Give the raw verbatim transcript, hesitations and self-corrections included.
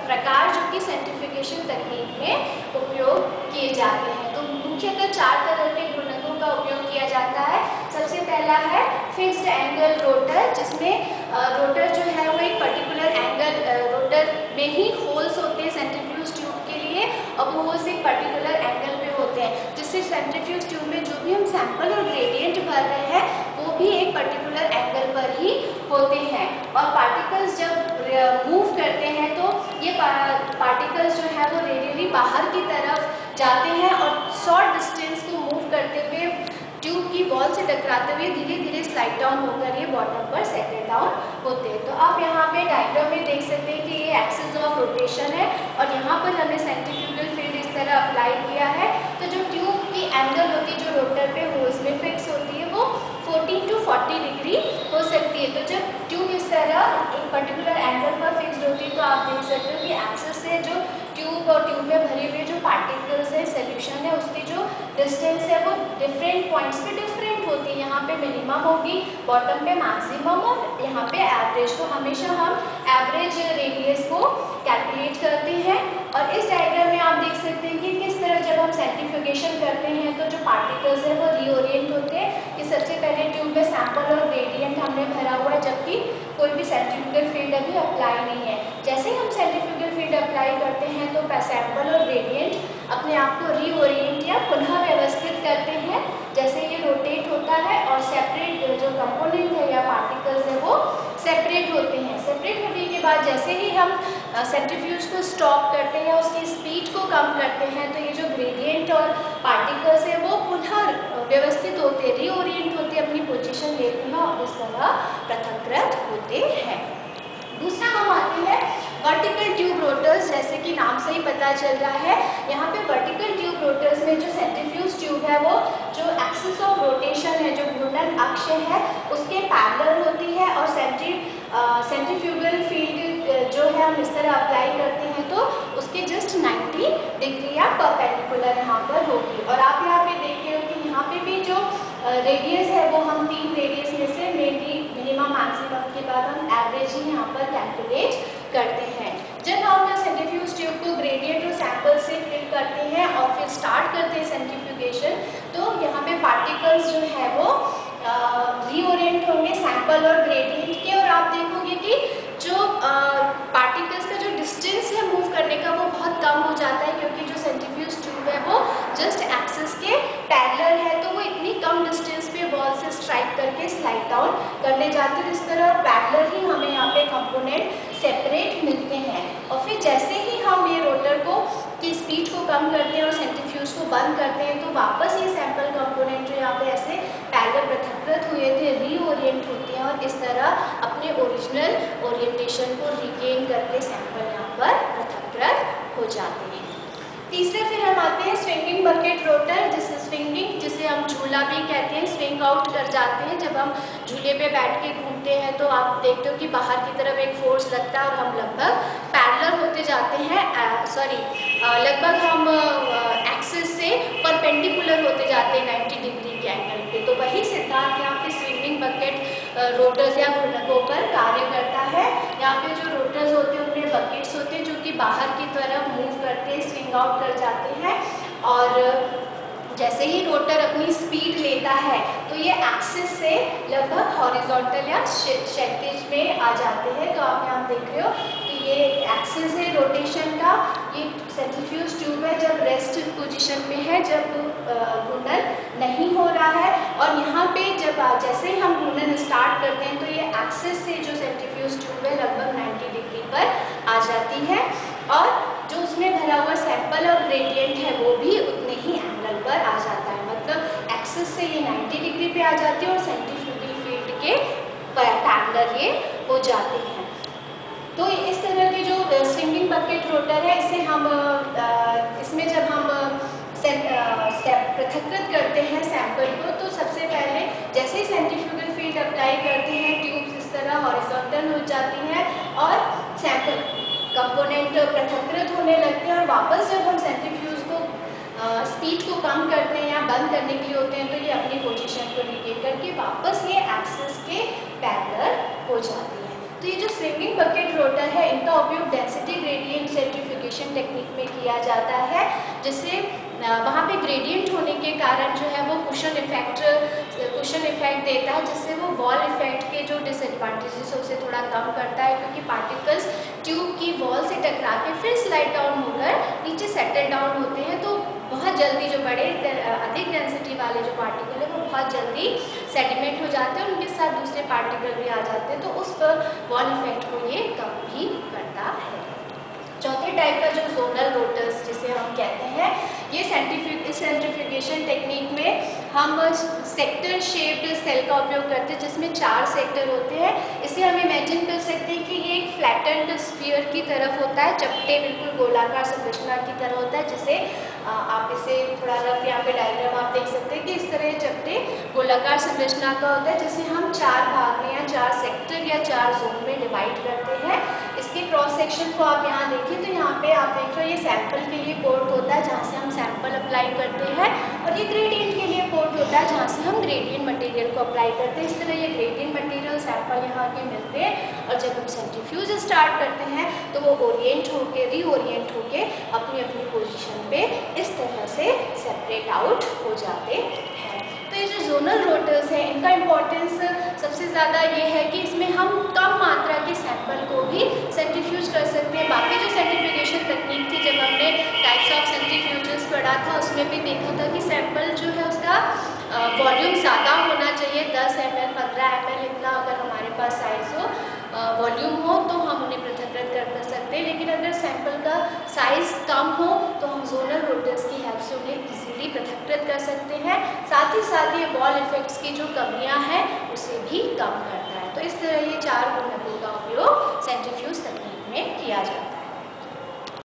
प्रकार जो कि सेंट्रीफ्यूगेशन तकनीक में उपयोग किए जाते हैं। तो मुख्यतः चार तरह के घूर्णकों का उपयोग किया जाता है। सबसे पहला है फिक्स्ड एंगल रोटर, जिसमें रोटर जो है वो एक पर्टिकुलर एंगल, रोटर में ही होल्स होते हैं सेंट्रीफ्यूज ट्यूब के लिए, और वो होल्स एक पर्टिकुलर एंगल पे होते हैं, जिससे सेंट्रीफ्यूज ट्यूब में जो भी हम सैंपल और ग्रेडियंट भर रहे हैं वो भी एक पर्टिकुलर एंगल पर ही होते हैं। और पार्टिकल्स जब मूव करते हैं तो ये पार्टिकल्स जो है वो रेडियली बाहर की तरफ जाते हैं और शॉर्ट डिस्टेंस को मूव करते हुए ट्यूब की वॉल से टकराते हुए धीरे धीरे स्लाइड डाउन होकर ये बॉटम पर सेटल डाउन होते हैं। तो आप यहाँ पे डायग्राम में देख सकते हैं कि ये एक्सिस ऑफ रोटेशन है और यहाँ पर हमने सेंट्रीफ्यूगल फील्ड इस तरह अप्लाई किया है। तो जो ट्यूब की एंगल होती है जो रोटर पे होल्स में फिक्स होती है वो फोर्टीन टू फोर्टी डिग्री हो सकती है। तो जब ट्यूब इस तरह एक पर्टिकुलर एंगल पर फिक्स्ड होती है तो आप देख सकते हो कि एक्सिस से जो ट्यूब और ट्यूब में भरे हुए जो पार्टिकल्स है, सोल्यूशन है, उसकी जो डिस्टेंस है वो डिफरेंट पॉइंट्स पे डिफरेंट होती है। यहाँ पे मिनिमम होगी, बॉटम पे मैक्सिमम और यहाँ पे एवरेज। तो हमेशा हम एवरेज रेडियस को कैलकुलेट करते हैं। और इस डायग्राम में आप देख सकते हैं कि किस तरह जब हम सेंट्रीफ्यूगेशन करते हैं तो जो पार्टिकल्स है वो रीओरिएंट होते हैं। कि सबसे पहले ट्यूब में सैंपल और ग्रेडियंट हमने भरा हुआ है, जबकि कोई भी सेंट्रीफ्यूगल फील्ड अभी अप्लाई नहीं है। जैसे ही हम सेंट्रीफ्यूगल फील्ड अप्लाई करते हैं तो सैंपल और ग्रेडियंट अपने आप को रीओरिएंट या पुनः व्यवस्थित करते हैं। जैसे ये रोटेट होता है और सेपरेट जो कंपोनेंट है या पार्टिकल्स है वो सेपरेट होते हैं। सेपरेट होने के बाद जैसे ही हम सेंट्रीफ्यूज को स्टॉप करते हैं, उसकी स्पीड को कम करते हैं, तो ये जो ग्रेडियंट और पार्टिकल्स है वो पुनः व्यवस्थित होते हैं, रीओरिएंट होते हैं, अपनी पोजीशन लेते हैं और इस तरह पृथक्कृत होते हैं। दूसरा हम आते हैं वर्टिकल ट्यूब रोटर्स। जैसे कि नाम से ही पता चल रहा है, यहाँ पे वर्टिकल ट्यूब रोटर्स में जो सेंट्रीफ्यूज ट्यूब है वो जो एक्सिस ऑफ रोटेशन है, जो घूर्णन अक्ष है, उसके पैरेलल होती है और सेंट्री सेंट्रीफ्यूगल फील्ड जो है हम इस तरह अप्लाई करते हैं तो उसके जस्ट नाइन्टी डिग्री या परपेंडिकुलर यहाँ पर होगी। और आप यहाँ पे देख रहे हो कि यहाँ पे भी जो रेडियस है वो हम तीन रेडियस में से मेनली मिनिमम मैक्सिमम के बाद हम एवरेज ही यहाँ पर कैलकुलेट करते हैं। जब हम सेंट्रीफ्यूज ट्यूब को ग्रेडियंट और सैंपल से फिल करते हैं और फिर स्टार्ट करते हैं सेंट्रीफ्यूगेशन, तो यहाँ पे पार्टिकल्स जो है वो रीओरिएंट होंगे सैंपल और ग्रेडियंट के। और आप देखोगे कि जो पार्टिकल्स का जो डिस्टेंस है मूव करने का वो बहुत कम हो जाता है, क्योंकि जो सेंट्रीफ्यूज ट्यूब है वो जस्ट एक्सिस के पैरेलल है, तो वो इतनी कम डिस्टेंस पे वॉल से स्ट्राइक करके स्लाइड डाउन करने जाती है। इस तरह पैरेलल ही हमें यहाँ पे कंपोनेंट सेपरेट मिलते हैं। और फिर जैसे ही हम ये रोटर को की स्पीड को कम करते हैं और सेंट्रीफ्यूज को बंद करते हैं तो वापस ये सैंपल कंपोनेंट जो यहाँ पे ऐसे पैरेलल पृथक्कृत हुए थे रीओरिएंट होते हैं और इस तरह अपने ओरिजिनल ओरिएंटेशन को रिगेन करके सैंपल यहाँ पर पृथक्कृत हो जाते हैं। तीसरे फिर हम आते हैं स्विंगिंग बकेट रोटर, जिसे स्विंगिंग जिसे हम झूला भी कहते हैं, स्विंग आउट कर जाते हैं। जब हम झूले पे बैठ के घूमते हैं तो आप देखते हो कि बाहर की तरफ एक फोर्स लगता है और हम लगभग पैरेलल होते जाते हैं, सॉरी लगभग हम एक्सिस से परपेंडिकुलर होते जाते हैं नाइन्टी डिग्री के एंगल पे। तो वही सिद्धांत यहाँ पे स्विंगिंग बकेट रोटर्स या घूर्णकों पर कार्य करता है। यहाँ पे जो रोटर्स होते हैं उनमें बकेट्स होते हैं जो कि बाहर की तरफ मूव करते हैं, स्विंग आउट कर जाते हैं। और जैसे ही रोटर अपनी स्पीड लेता है तो ये एक्सिस से लगभग हॉरिजॉन्टल या क्षैतिज में आ जाते हैं। तो आप यहाँ देख रहे हो कि ये एक्सिस है रोटेशन का, ये सेंट्रीफ्यूज ट्यूब है जब रेस्ट पोजीशन में है, जब घूर्णन नहीं हो रहा है। और यहाँ पे जब जैसे ही हम घूर्णन स्टार्ट करते हैं तो ये एक्सिस से जो सेंट्रीफ्यूज ट्यूब है लगभग नाइन्टी डिग्री पर आ जाती है और जो उसमें भरा हुआ सैंपल और ग्रेडियंट है वो भी उतने ही एंगल पर आ जाता है। मतलब एक्सिस से ये नाइन्टी डिग्री पे आ जाती है और सेंट्रीफ्यूगल फील्ड के पैरेलल ये हो जाते हैं। तो इस तरह के जो स्विंगिंग बकेट रोटर है, इसे हम इसमें जब हम पृथक्कृत करते हैं सैंपल को तो सबसे पहले जैसे ही सेंट्रीफ्यूगल फील्ड अप्लाई करते हैं ट्यूब्स इस तरह हॉरिजॉन्टल हो जाती हैं और सैंपल कंपोनेंट पृथक्कृत होने लगते हैं। और वापस जब हम सेंट्रीफ्यूज को स्पीड को कम करते हैं या बंद करने के लिए होते हैं तो ये अपनी पोजीशन को रिगेन करके वापस ये एक्सिस के पैरेलल हो जाती है। तो ये जो स्विंगिंग बकेट रोटर है इनका उपयोग डेंसिटी ग्रेडियंट से सेंट्रीफ्यूगेशन टेक्निक में किया जाता है, जिससे वहाँ पे ग्रेडियंट होने के कारण जो है वो कुशन इफेक्ट कुशन इफेक्ट देता है, जिससे वो वॉल इफेक्ट के जो डिसएडवांटेजेस है उसे थोड़ा कम करता है, क्योंकि पार्टिकल्स ट्यूब की वॉल से टकरा के फिर स्लाइड डाउन होकर नीचे सेटल डाउन होते हैं, तो बहुत जल्दी जो बड़े अधिक डेंसिटी वाले जो पार्टिकल है वो बहुत जल्दी सेडिमेंट हो जाते हैं, उनके साथ दूसरे पार्टिकल भी आ जाते हैं, तो उस पर वॉल इफेक्ट को ये कम भी करता है। चौथे टाइप का जो जोनल रोटर्स जिसे हम कहते हैं, ये सेंट्रीफ्यूग सेंट्रीफ्यूगेशन टेक्निक में हम सेक्टर शेप्ड सेल का उपयोग करते हैं, जिसमें चार सेक्टर होते हैं। इसे हम इमेजिन कर सकते हैं कि ये एक फ्लैटेंड स्फीयर की तरफ होता है, चपटे बिल्कुल गोलाकार संरचना की तरह होता है, जिसे आप इसे थोड़ा रफ यहाँ पे डायग्राम आप देख सकते हैं कि इस तरह चपटे गोलाकार संरचना का होता है, जिसे हम चार भाग में या चार सेक्टर या चार जोन में डिवाइड करते हैं। इसके क्रॉस सेक्शन को आप यहाँ देखिए तो यहाँ पे आप देख रहे हो ये सैंपल के लिए पोर्ट होता है, जहाँ से हम सैंपल अप्लाई करते हैं, और ये ग्रेडियंट के लिए पोर्ट होता है, जहाँ से हम ग्रेडियंट मटेरियल को अप्लाई करते हैं। इस तरह ये ग्रेडियंट मटेरियल सैंपल यहाँ के मिलते हैं, और जब हम सेंट्रीफ्यूज स्टार्ट करते हैं तो वो ओरिएंट होके रीओरिएंट होके अपनी अपनी पोजीशन पे इस तरह से सेपरेट आउट हो जाते हैं। तो ये जो जोनल रोटर्स हैं, इनका इम्पोर्टेंस सबसे ज़्यादा ये है कि इसमें हम कम मात्रा के सैंपल को भी सेंट्रीफ्यूज कर सकते हैं। बाकी जो सेंट्रीफ्यूगेशन तकनीक थी, जब हमने टाइप्स ऑफ सेंट्रीफ्यूजेस पढ़ा था, उसमें भी देखा था कि सैंपल जो है उसका वॉल्यूम ज़्यादा होना चाहिए, दस एम एल पंद्रह एम एल इतना अगर हमारे पास साइज़ हो, वॉल्यूम हो, तो हम उन्हें पृथक्कृत कर सकते हैं। लेकिन अगर सैंपल का साइज़ कम हो तो हम जोनल रोटर्स की हेल्प से उन्हें इजीली पृथक्कृत कर सकते हैं। साथ ही साथ ये वॉल इफेक्ट्स की जो कमियां हैं उसे भी कम करता है। तो इस तरह ये चार गुणकों का उपयोग सेंट्रीफ्यूज तकनीक में किया जाता है।